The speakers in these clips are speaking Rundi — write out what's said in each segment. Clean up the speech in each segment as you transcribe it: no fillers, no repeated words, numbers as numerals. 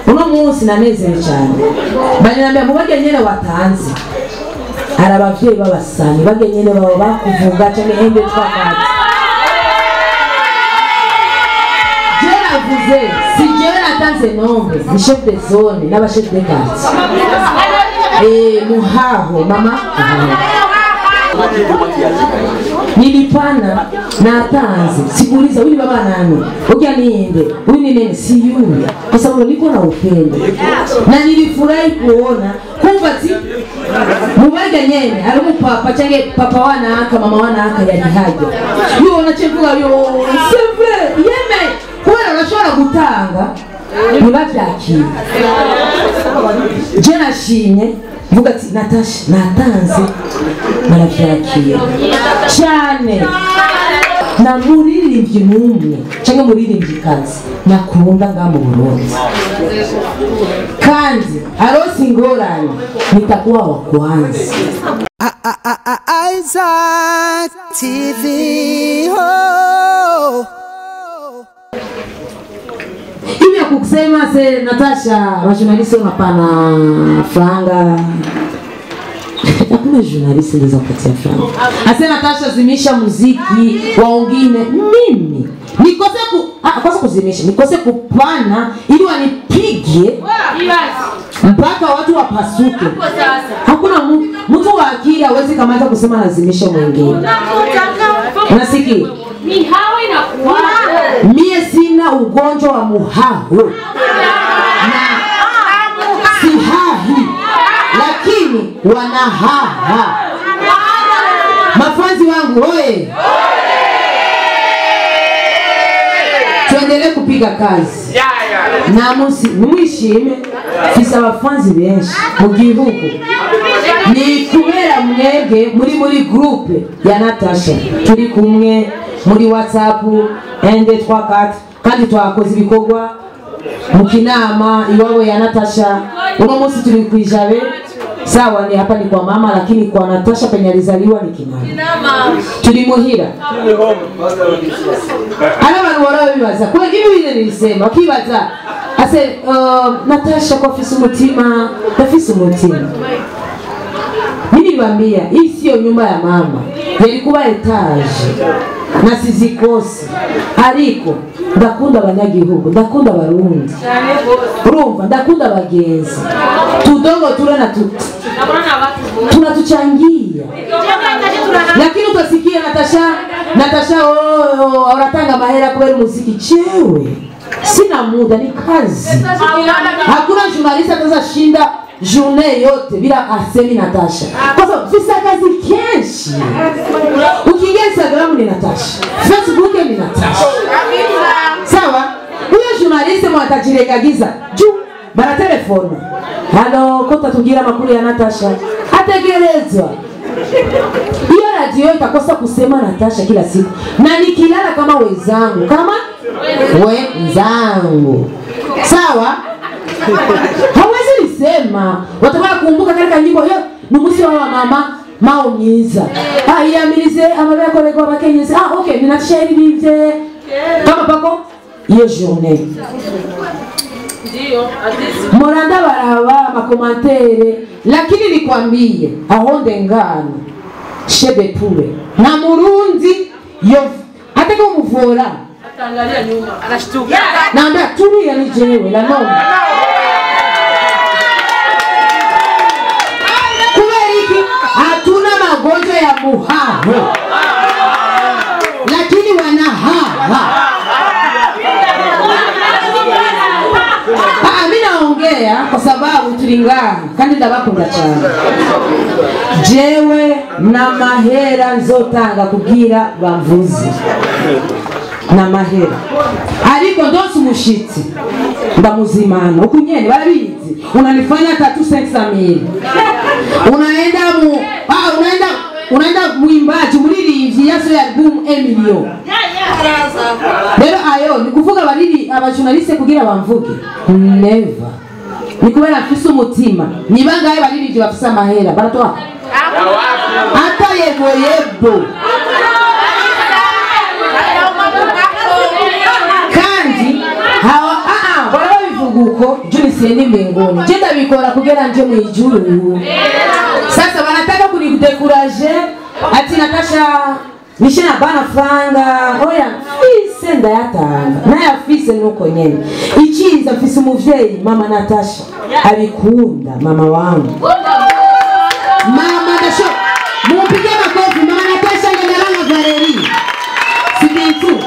uno munsi nanezere cyane banirambya mu bagenyene watanze hari abavyeyi babasani bagenyene baba bakuvuga cyane ende twakati jeravuze si jewe natanze nombre ni chef de zone n'aba chef de quartier muhaho mama nilipana natanze sikuuliza huyu baba nani ukia niende huyu ni nani si yule kwa sababu nilikuwa na upendo na nilifurahi kuona kumvati mubaga nyene alimu papa change papa wana aka mama wana aka ya haja yo nachevuga yo c'est vrai yeme kwa unashobora gutanga nibavyakira je nashimye vuga ati Natasha natanze naravyakira cyane na muririmbyi numwe cyangwa muririmbyi kazi nakunda ngamu Burundi kandi arosi ngorane nitakuwa wa kwanza Isaac TV ho hivi ya kusema se Natasha journaliste unapana franga hakuna journaliste ndizo kupatia franga ase Natasha zimisha muziki waongine mimi nikose kosa kuzimisha nikose kupana ili wanipige mpaka watu wapasuke hakuna mtu wa akili hawezi kamata kusema lazimisha mwingine unasikia mihaho inakuwa mie sina ugonjwa wa muhaho na sihahi lakini wanahaha mafanzi wangu oye tuendelee kupiga kazi na mwishime fisa abafanzi benshi mu gihugu ni kubera mwege muri groupe ya Natasha turi kumwe muri WhatsApp ende twakati kandi twakoze ibikorwa mu kinama iwabo ya Natasha uno munsi turi kwijabe sawa ni hapa ni kwa mama lakini kwa Natasha penye alizaliwa ni kinama turi muhira ana bantu barabibaza kwa hivi vile nilisema kibaza ase Natasha kwa fisi umutima tafisi umutima mimi niwaambia hii sio nyumba ya mama yalikuwa etage na sizikosi ariko ndakunda abanyagihugu ndakunda abarundi urumva ndakunda abagenzi tudogo turana tunatuchangia lakini utasikia Natasha wanatanga mahera kubera muziki chewe sina muda ni kazi hakuna journalist atazashinda journée yote bila asemi Natasha kwa sababu fisa kazi kenshi ukiingia Instagram ni Natasha Facebook ni Natasha sawa huyo journalist mwatajiregagiza juu bara telefone halo kota tugira makuru ya Natasha ategerezwa hiyo radio itakosa kusema Natasha kila siku na nikilala kama wenzangu sawa hawezi nisema watabaka kumbuka katika nyimbo hiyo numusi wa mama maonyiza yamilize amabya kolego abakenyezi okay ninatisha hili bivye kama pako iyo journée ndio moranda baraba makomantere lakini nikwambie ahonde ngano shebe pure na murundi yo ataka umuvora atangalia nyuma anashtuka naambia tulia ni jewe la noma hatuna magonjwa ya muhaho lakini wanahaha mimi naongea kwa sababu tulingana kandi ndabakunda cyane jewe na mahera nzotanga kugira bamvuzi na mahera ariko ndose umushitsi ndamuzimana ukunyene barabizi unanifanya 3-500,000 unaenda muimbaji muririmbyi yaso ya album 1 million rero ayo nikuvuga bariri abajournaliste kugira bamvuge never nikubera mfise umutima nibangaye baririmbyi bafisa mahera baratoa hata yebo kandi hawa barabivuga uko juni siendi mbinguni. Je ndabikora kugira nje mu ijuru. Sasa wanataka kunidekuraje ati Natasha nishe na bana franga oya fise ndayatanga naye afise nuko nyene ikiza afise umuvyeyi mama Natasha abikunda mama wangu mama Natasha mupige makofi mama Natasha ngedaranga Valerie sibitu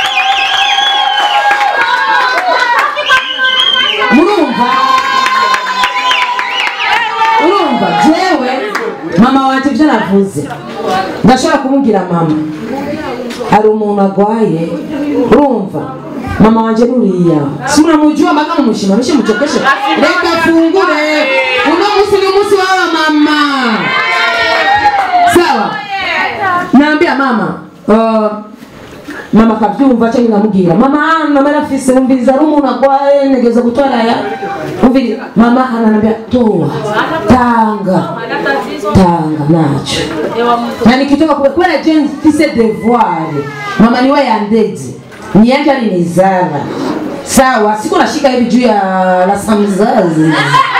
urumva jewe mama wanje byo navuze ndashaka kumubwira mama ari umuntu agwaye urumva mama wanje nuriya simuna mujua mpaka mumushima mishe muchokeshe reka fungure uno musi ni musi wa mama sawa naambia mama mama kavyumva cyo ngamubwira mama rafise umviriza ari umuntu agwaye negeza gutwara ya umviri mama ananambia toa tanga nacho na nikitoka kubera je mfise devoir mama niwe yandeze ni yanje alinizara sawa siko nashika hivi juu ya la samzazi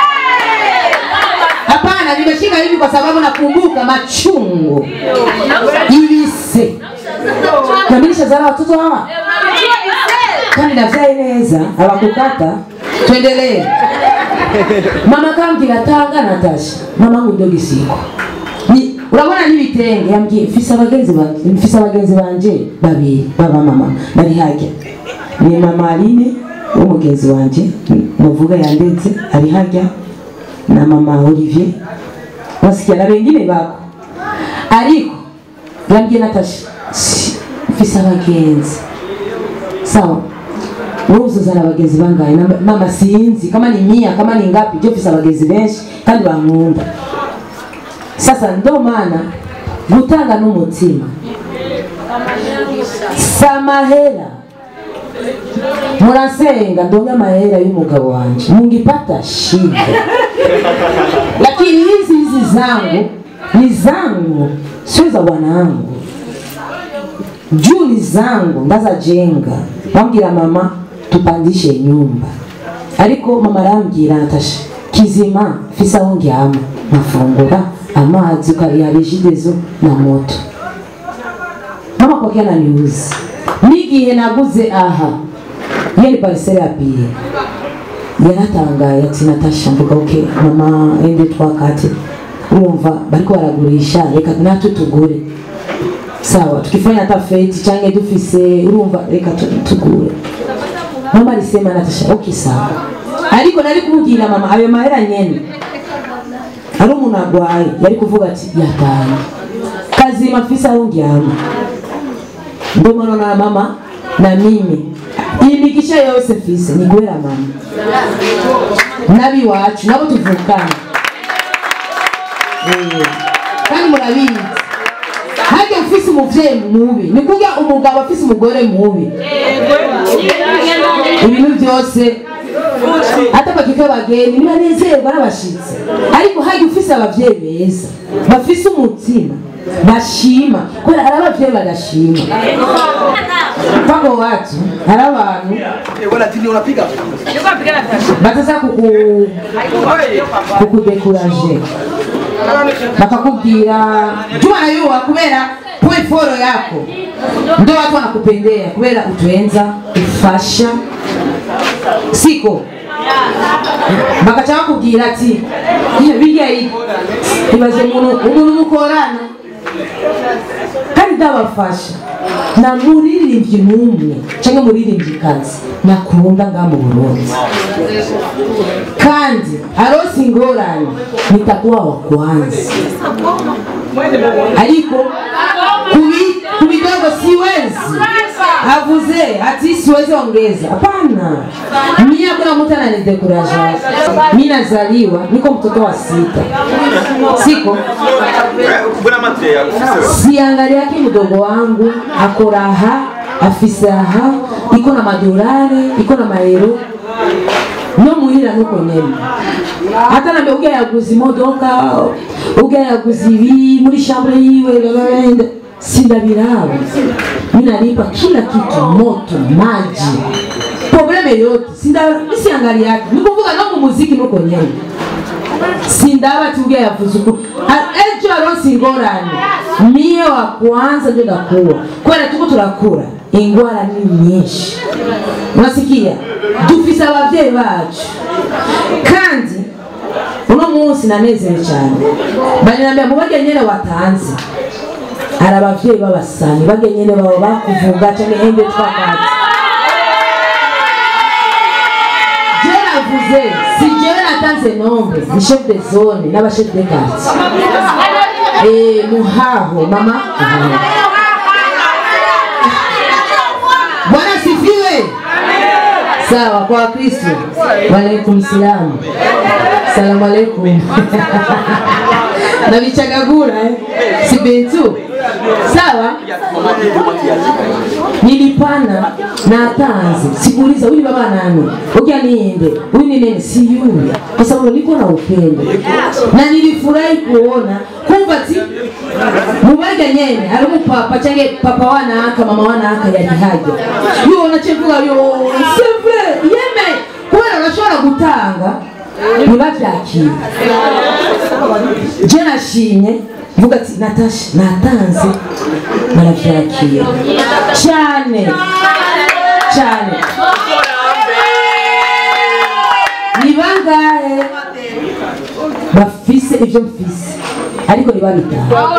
hapana nimeshika hivi kwa sababu nakumbuka machungu ilise kamilisha zara watoto hawa kani nafya ineza hawakukata tuendelee mama kamgira tanga Natasha mama ngo ndogi siko ni urabona nibitenge yambye mfisa abagenzi banje babiri baba mama bari hajya ni mama Aline umugenzi wanje muvuga yandetse ari hajya na mama Olivier basikia na wengine bako ariko yambye Natasha mfisa abagenzi sawa Uruzo zana abagenzi bangaye mama sinzi kama ni 100 kama ni ngapi je mfisa abagenzi benshi kandi bankunda sasa ndo maana gutanga n'umutima samahera murasenga ndonga mahera y'umugabo wanje mungipata shida lakini hizi zangu ni zangu sio za bwanangu juu ni zangu ndaza jenga bambira mama tupandishe nyumba ariko mama arambwira Natasha kizima fisa wonge ama mafungura amazi ukariyarishidezo na moto mama kwa kiana niuzi nigihe naguze aha yeli parcelle apiye yaratangaye ati Natasha mvuga okay mama ende twakate urumva bariko baragurisha reka natwe tugure sawa tukifanya hata feti change dufise urumva reka tugure mama alisema Natasha okay sawa ariko nari kumubwira mama ayo mahera nyene ari umuntu agwaye yari kuvuga ati yatanga kazi mafisa wongyama ndo na mama na mimi imikisha yose fise ni gwera mama nabi wacu nabo tuvukana kandi murabizi hage ufise umuvyeyi mubi nikuga umugabo afise umugore mubi ibintu byose hata bakike bageni nibanezerwa n'abashitsi ariko hage ufise abavyeyi beza bafise umutima bashima kora arabavyeyi bagashima pako watu arabantu wala tini unapiga bataza kukudekuraje bakakubwira jua yuwa kubera point foro yako ndo watu wanakupendea kubera utwenza ufasha siko bakacha bakubwira ati bijya hii ibaze umuntu mukorana kandi ndabafasha na muririmbyi numwe cyangwa muririmbyi kazi nakunda ngamo Burundi kandi arosi ngorane nitakuwa wa kwanza ariko kubidogo siwezi avuze ati siwezi ongeza hapana mimi hakuna mtu ananidekuraje mimi nazaliwa niko mtoto wa 6 siko siangalia yake mdogo wangu akoraha afisaha iko na madolari iko na maero no muhira nuko nyene hata na mbeuga yaguzi modoka uga yaguzi muri chambre yiwe babende sindabiraba mimi nalipa kila kitu moto maji probleme yote nisiangalia yake nikuvuga no mu muziki nuko nyene sindaba tugia yavuzuku ejo aronsi ingorane mie wa kwanza ndio ndakuwa kwera tuko turakura ingwara ni nyinshi unasikia dufise abavyeyi bacu kandi uno munsi nanezere cyane banirambya mu bage nyene watanze hari abavyeyi babasani bage nyene baba bakuvuga cyane ende twakati Vous êtes, si Dieu attend ses nombres, les chefs de zone, les chefs de quartier. Et Muhaho, maman. Bwana sifiwe. Sawa kwa Kristo. Wa alaikum salam. Salamu alaikum. Na vichagagura si bentu. Sawa? Nilipana na atanze. Sikuuliza huyu baba nani? Ukia niende. Huyu ni nani? Si yule. Kwa sababu niko na upendo. Na nilifurahi kuona kumbati mubaga nyene arimu papa change papa wana aka mama wana aka ya haja. Yo nachevuga yo c'est vrai. Yeme kwa unashobora gutanga nibavyakira. Je nashimye vuga ati Natasha natanze baravyakira cyane cyane nibangahe bafise ivyo mfise ariko nibabita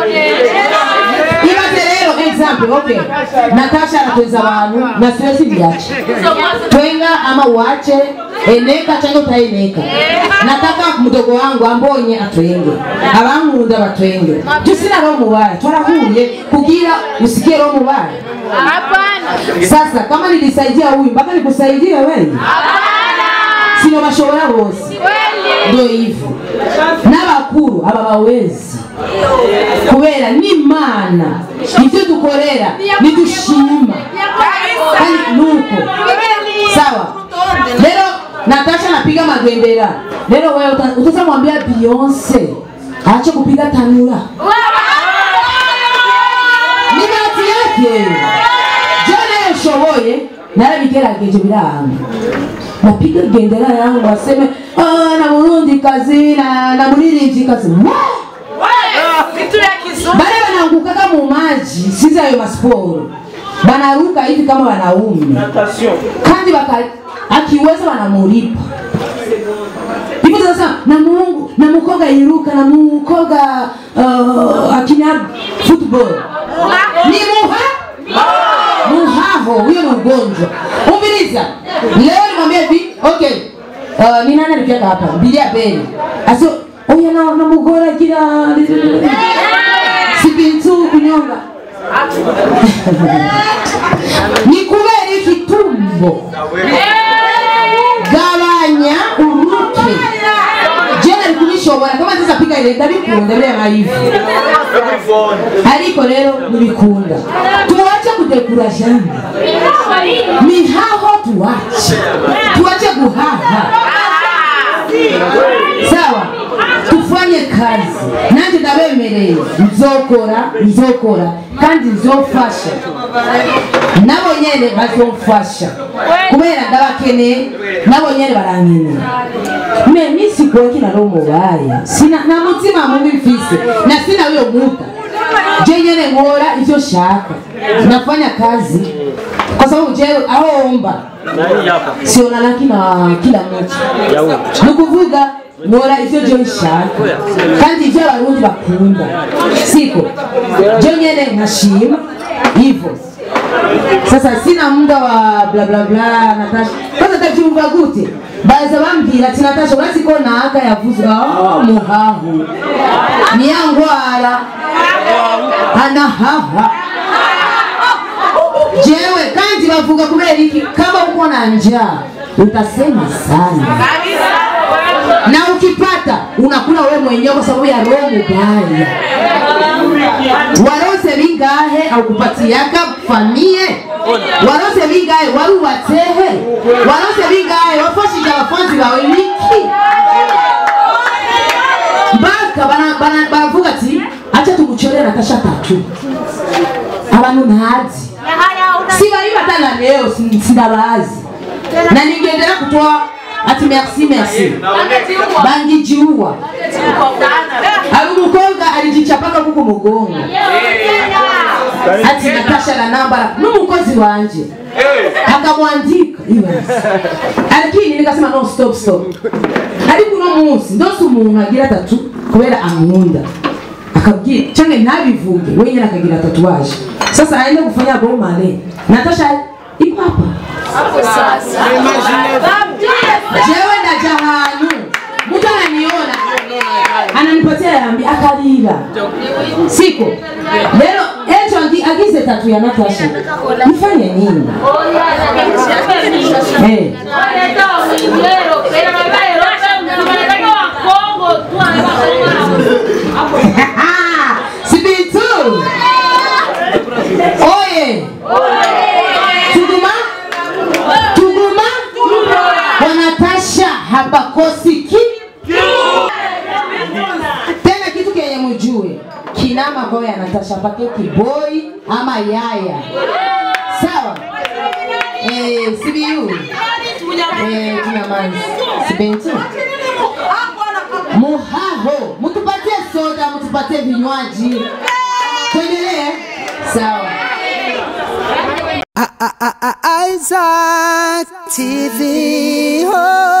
ibaze rero example okay Natasha anatweza abantu na stress byache twenga ama uache eneka chango utaeneka nataka mdogo wangu ambonye atwenge abankunda batwenge tusina roho mubaya twarahuye kugira usikie roho mubaya hapana sasa kama nilisaidia huyu mpaka nikusaidia wewe hapana sino bashobora bose ndio hivyo n'abakuru aba bawezi kubera n'Imana ivyo dukorera nidushima kandi nuko sawa lero Natasha napiga magendera lero wewe utasamwambia Beyonce aache kupiga tanura ni mati yake jana shoboye nara bigerageje biranga napiga gendera yangu aseme na Burundi kazi na Burundi kazi vitu ya kizungu bale wanaanguka kama maji siza yo masporo banaruka hivi kama wanaume kandi akiweza wanamulipa hivyo sasa na Mungu na mukoga iruka na mukoga akina football ni muhaho huyo ni ugonjwa umbiliza leo nimwambia hivi okay ni nani alikia hapa bilia beni aso oya na mugora kila sibintu kunyonga ni kubera ikitumbo gabanya uruke jana likunishobora kama sasa pika ile ndabikunda bya hivi ariko rero nibikunda tuache kudekurajana mihaho tuache guhaha sawa tufanye kazi nanje ndabemereye nzokora kandi nzofasha nabo nyene bazofasha kubera ndabakeneye nabo nyene barangene mimi sikuweki na roho mubaya sina na mutima mubi mfise na sina huyo muda je nyene ngora ivyo shaka nafanya kazi kwa sababu je aomba siona laki na kila mtu nukuvuga ngora ivyo je shaka kandi ivyo abarundi bakunda siko je nyene nashima hivyo sasa sina muda wa bla bla bla Natasha kwanza takiumva gute baza bambira ati Natasha urasiko naka yavuze muhahu ni yangwara ana haha jewe kandi bavuga kubera iki kama uko na njaa utasema sana na ukipata unakula wewe mwenyewe kwa sababu ya roho mbaya warose bingahe au kupatiaka famie warose bingahe warubatehe warose bingahe wafashija abafanzi bawe niki mbaka baravuga ati acha tuguchorera Natasha tatu abantu ntazi si bari batana leo sindabazi Na ningeendelea kutoa ati merci. Bangijiua. Alukonga alijichapaka kuko mugongo. Ati Natasha la namba n'umukozi wanje. Akamwandika lakini nikasema no stop. Ariko no munsi ndose umuntu agira tatu kubera ankunda. Akabwira cyane nabivuge wenyine akagira tatuwaje. Sasa aende kufanya bomane. Natasha iko hapa. Hapo sasa. Jewe na jahanu. Mtu ananiona. Ananipatia yambi akalila. Siko. Leo agize tatu ya Natasha. Nifanye nini? Sibitu. Oye. Tuguma. Kwa Natasha hapakosi tena kitu kenye mjue. Kinama boy ya Natasha paketi boy ama yaya. Sawa? Sibiu. Tuna manzi. Sibentu. Muhaho. Mutupatie soda, mutupatie vinywaji. Tuendelee. Sawa. Isaac TV. Oh.